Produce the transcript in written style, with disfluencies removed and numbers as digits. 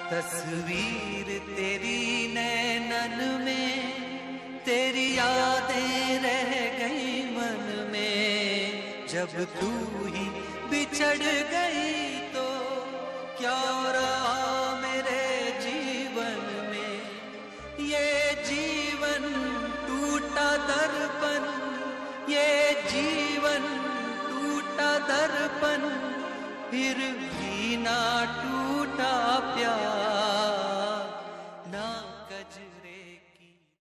तस्वीर तेरी नैनन में, तेरी यादें रह गई मन में। जब तू ही बिछड़ गई तो क्या रहा मेरे जीवन में। ये जीवन टूटा दर्पण, ये जीवन टूटा दर्पण, फिर भी ना टूटा प्यार।